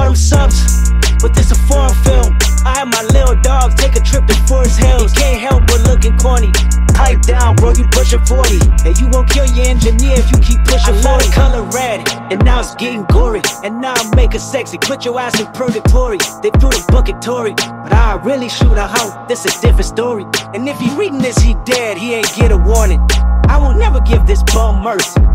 firm subs, but this a foreign film. I had my little dog take a trip to Forest Hills. He can't help but looking corny. Pipe down, bro, you pushing 40. And you won't kill your engineer if you keep pushing 40. I love the color red, and now it's getting gory. And now I'm making sexy, put your ass in purgatory. They threw the bucket Tory, but I really shoot a hoe, this a different story. And if he reading this, he dead, he ain't get a warning. I will never give this bum mercy.